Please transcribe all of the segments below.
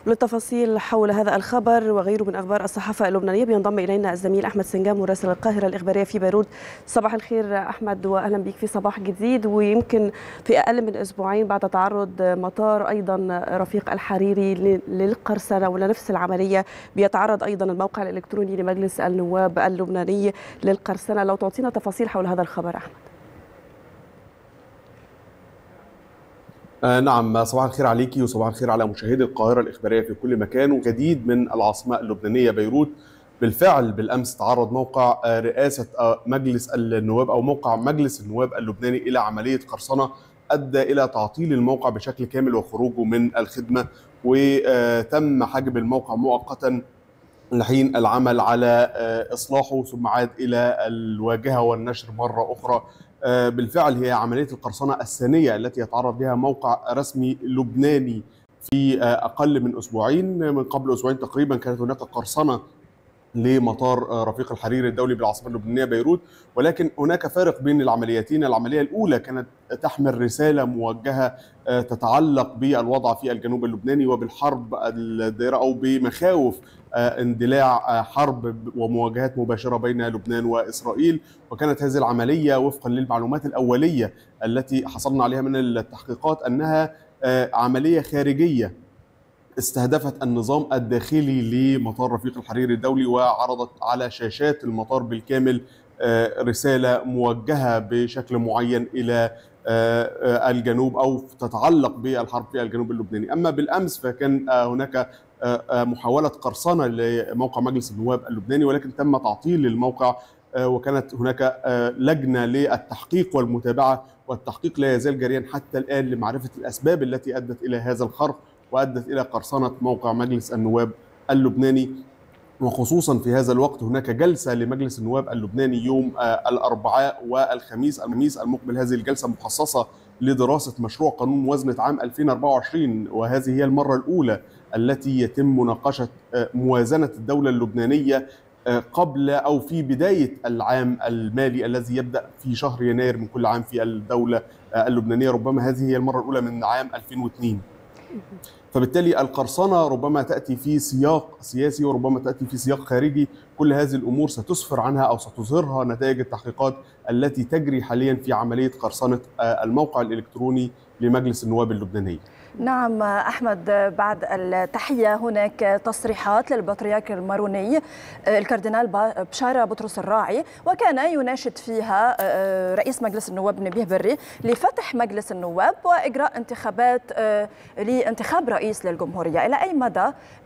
للتفاصيل حول هذا الخبر وغيره من أخبار الصحافة اللبنانية بينضم إلينا الزميل أحمد سنجام مراسل القاهرة الإخبارية في بيروت. صباح الخير أحمد وأهلا بك في صباح جديد. ويمكن في أقل من أسبوعين بعد تعرض مطار أيضا رفيق الحريري للقرصنة ولنفس العملية بيتعرض أيضا الموقع الإلكتروني لمجلس النواب اللبناني للقرصنة. لو تعطينا تفاصيل حول هذا الخبر أحمد. نعم، صباح الخير عليكي وصباح الخير على مشاهدي القاهرة الإخبارية في كل مكان. وجديد من العاصمة اللبنانية بيروت. بالفعل بالأمس تعرض موقع رئاسة مجلس النواب أو موقع مجلس النواب اللبناني إلى عملية قرصنة أدى إلى تعطيل الموقع بشكل كامل وخروجه من الخدمة، وتم حجب الموقع مؤقتا لحين العمل على إصلاحه ثم عاد إلى الواجهة والنشر مرة أخرى. بالفعل هي عملية القرصنة الثانية التي يتعرض لها موقع رسمي لبناني في أقل من أسبوعين. من قبل أسبوعين تقريبا كانت هناك قرصنة لمطار رفيق الحريري الدولي بالعاصمة اللبنانية بيروت، ولكن هناك فارق بين العمليتين. العملية الأولى كانت تحمل رسالة موجهة تتعلق بالوضع في الجنوب اللبناني وبالحرب الدائرة أو بمخاوف اندلاع حرب ومواجهات مباشرة بين لبنان وإسرائيل. وكانت هذه العملية وفقا للمعلومات الأولية التي حصلنا عليها من التحقيقات أنها عملية خارجية استهدفت النظام الداخلي لمطار رفيق الحريري الدولي، وعرضت على شاشات المطار بالكامل رسالة موجهة بشكل معين إلى الجنوب أو تتعلق بالحرب في الجنوب اللبناني. أما بالأمس فكان هناك محاولة قرصنة لموقع مجلس النواب اللبناني، ولكن تم تعطيل الموقع، وكانت هناك لجنة للتحقيق والمتابعة، والتحقيق لا يزال جاريا حتى الآن لمعرفة الأسباب التي أدت إلى هذا الخرق وأدت إلى قرصنة موقع مجلس النواب اللبناني. وخصوصا في هذا الوقت هناك جلسة لمجلس النواب اللبناني يوم الأربعاء والخميس المقبل. هذه الجلسة مخصصة لدراسة مشروع قانون موازنة عام 2024، وهذه هي المرة الأولى التي يتم مناقشة موازنة الدولة اللبنانية قبل أو في بداية العام المالي الذي يبدأ في شهر يناير من كل عام في الدولة اللبنانية. ربما هذه هي المرة الأولى من عام 2002. فبالتالي القرصنة ربما تأتي في سياق سياسي وربما تأتي في سياق خارجي. كل هذه الأمور ستسفر عنها أو ستظهرها نتائج التحقيقات التي تجري حاليا في عملية قرصنة الموقع الإلكتروني لمجلس النواب اللبناني. نعم أحمد، بعد التحية هناك تصريحات للبطريرك الماروني الكاردينال بشارة بطرس الراعي، وكان يناشد فيها رئيس مجلس النواب نبيه بري لفتح مجلس النواب وإجراء انتخابات لانتخاب رئيس للجمهورية. إلى أي مدى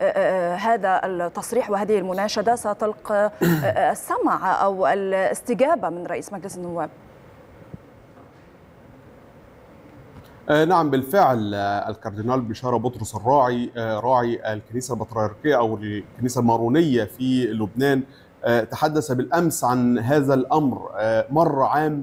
هذا التصريح وهذه المناشدة ستلقى السمع أو الاستجابة من رئيس مجلس النواب؟ نعم بالفعل الكاردينال بشارة بطرس الراعي راعي الكنيسة البطريركية أو الكنيسة المارونية في لبنان تحدث بالأمس عن هذا الأمر. مر عام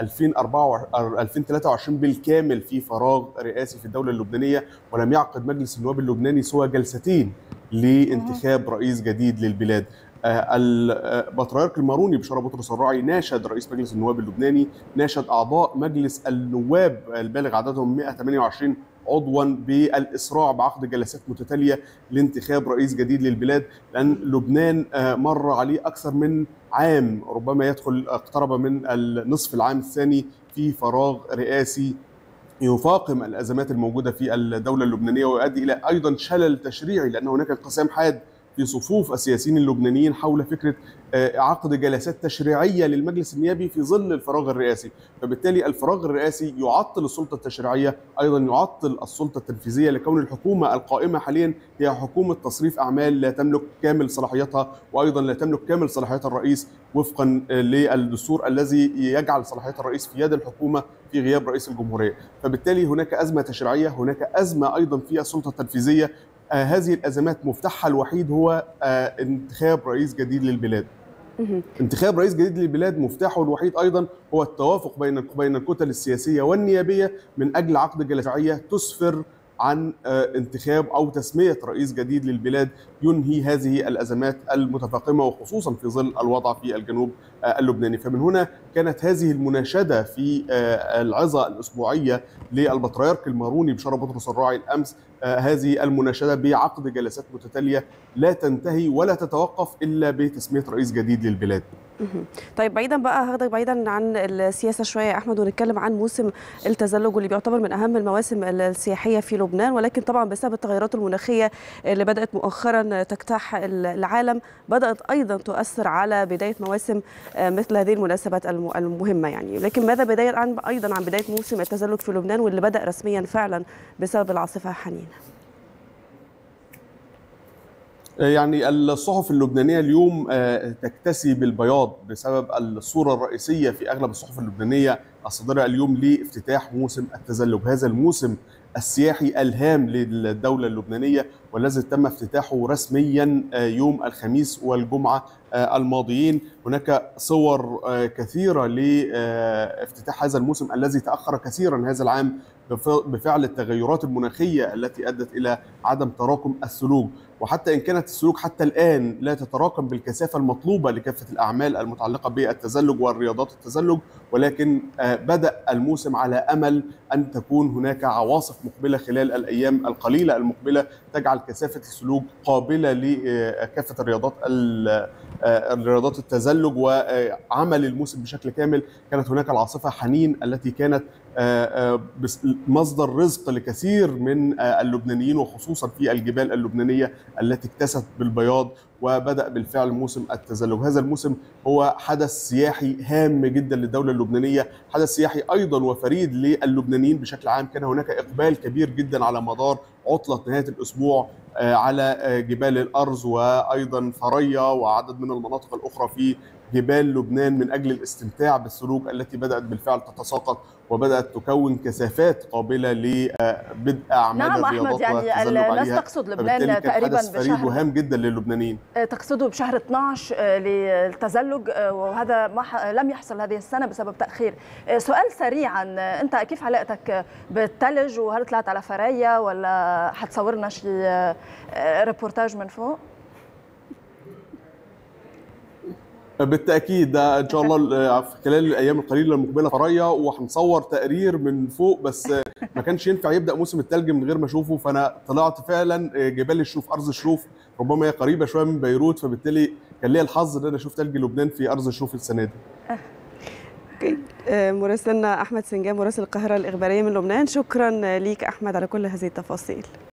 2023 بالكامل في فراغ رئاسي في الدولة اللبنانية، ولم يعقد مجلس النواب اللبناني سوى جلستين لانتخاب رئيس جديد للبلاد. البطريرك الماروني بشارة بطرس الراعي ناشد رئيس مجلس النواب اللبناني، ناشد أعضاء مجلس النواب البالغ عددهم 128 عضوا بالإسراع بعقد جلسات متتالية لانتخاب رئيس جديد للبلاد، لأن لبنان مر عليه أكثر من عام، ربما اقترب من النصف العام الثاني في فراغ رئاسي يفاقم الأزمات الموجودة في الدولة اللبنانية ويؤدي إلى أيضا شلل تشريعي، لأن هناك انقسام حاد في صفوف السياسيين اللبنانيين حول فكرة عقد جلسات تشريعية للمجلس النيابي في ظل الفراغ الرئاسي. فبالتالي الفراغ الرئاسي يعطل السلطة التشريعية، أيضا يعطل السلطة التنفيذية، لكون الحكومة القائمة حاليا هي حكومة تصريف أعمال لا تملك كامل صلاحيتها، وأيضا لا تملك كامل صلاحيات الرئيس وفقا للدستور الذي يجعل صلاحيات الرئيس في يد الحكومة في غياب رئيس الجمهورية. فبالتالي هناك أزمة تشريعية، هناك أزمة أيضا في السلطة التنفيذية. هذه الأزمات مفتاحها الوحيد هو انتخاب رئيس جديد للبلاد. انتخاب رئيس جديد للبلاد مفتاحه الوحيد أيضا هو التوافق بين الكتل السياسية والنيابية من أجل عقد جلسة تسفر عن انتخاب أو تسمية رئيس جديد للبلاد ينهي هذه الأزمات المتفاقمة، وخصوصا في ظل الوضع في الجنوب اللبناني. فمن هنا كانت هذه المناشدة في العظة الأسبوعية للبطريرك الماروني بشارة بطرس الراعي الأمس هذه المناشدة بعقد جلسات متتالية لا تنتهي ولا تتوقف إلا بتسمية رئيس جديد للبلاد. طيب بعيدا بقى، هاخدك بعيدا عن السياسه شويه يا احمد، ونتكلم عن موسم التزلج واللي بيعتبر من اهم المواسم السياحيه في لبنان، ولكن طبعا بسبب التغيرات المناخيه اللي بدات مؤخرا تجتاح العالم بدات ايضا تؤثر على بدايه مواسم مثل هذه المناسبات المهمه يعني. لكن ماذا ايضا عن بدايه موسم التزلج في لبنان واللي بدا رسميا فعلا بسبب العاصفه حنين؟ يعني الصحف اللبنانية اليوم تكتسي بالبياض بسبب الصورة الرئيسية في أغلب الصحف اللبنانية الصادرة اليوم لافتتاح موسم التزلج، هذا الموسم السياحي الهام للدولة اللبنانية والذي تم افتتاحه رسميا يوم الخميس والجمعة الماضيين. هناك صور كثيرة لافتتاح هذا الموسم الذي تأخر كثيرا هذا العام بفعل التغيرات المناخية التي أدت إلى عدم تراكم الثلوج، وحتى إن كانت الثلوج حتى الآن لا تتراكم بالكثافة المطلوبة لكافة الأعمال المتعلقة بالتزلج والرياضات التزلج، ولكن بدأ الموسم على أمل أن تكون هناك عواصف مقبلة خلال الأيام القليلة المقبلة تجعل كثافة الثلوج قابلة لكافة الرياضات التزلج وعمل الموسم بشكل كامل. كانت هناك العاصفة حنين التي كانت مصدر رزق لكثير من اللبنانيين وخصوصا في الجبال اللبنانية التي اكتست بالبياض، وبدأ بالفعل موسم التزلج. هذا الموسم هو حدث سياحي هام جدا للدولة اللبنانية، حدث سياحي أيضا وفريد للبنانيين بشكل عام. كان هناك إقبال كبير جدا على مدار عطلة نهاية الأسبوع على جبال الأرز وأيضا ثريا وعدد من المناطق الأخرى في جبال لبنان من أجل الاستمتاع بالثلوج التي بدأت بالفعل تتساقط وبدأت تكون كثافات قابلة لبدء أعمال الرياضات والتزلج عليها. نعم أحمد، الناس تقصد لبنان تقريبا بشهر وهام جدا للبنانيين. تقصده بشهر 12 للتزلج، وهذا لم يحصل هذه السنة بسبب تأخير. سؤال سريعا، أنت كيف علاقتك بالثلج؟ وهل طلعت على ثريا ولا حتصورنا شيء ريبورتاج من فوق؟ بالتاكيد ده ان شاء الله في خلال الايام القليله المقبله ثريا، وهنصور تقرير من فوق، بس ما كانش ينفع يبدا موسم الثلج من غير ما اشوفه، فانا طلعت فعلا جبال الشوف، ارز الشوف، ربما هي قريبه شويه من بيروت، فبالتالي كان ليا الحظ ان انا اشوف ثلج لبنان في ارز الشوف السنه دي. مراسلنا احمد سنجام مراسل القاهره الاخباريه من لبنان، شكرا ليك احمد على كل هذه التفاصيل.